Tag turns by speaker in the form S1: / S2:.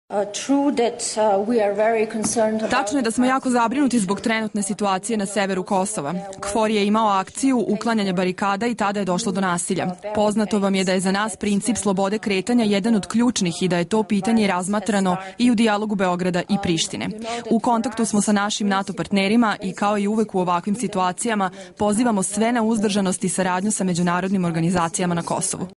S1: Tačno je da smo jako zabrinuti zbog trenutne situacije na severu Kosova. KFOR je imao akciju uklanjanja barikada i tada je došlo do nasilja. Poznato vam je da je za nas princip slobode kretanja jedan od ključnih i da je to pitanje razmatrano i u dijalogu Beograda i Prištine. U kontaktu smo sa našim NATO partnerima i kao i uvek u ovakvim situacijama pozivamo sve na uzdržanost i saradnju sa međunarodnim organizacijama na Kosovu.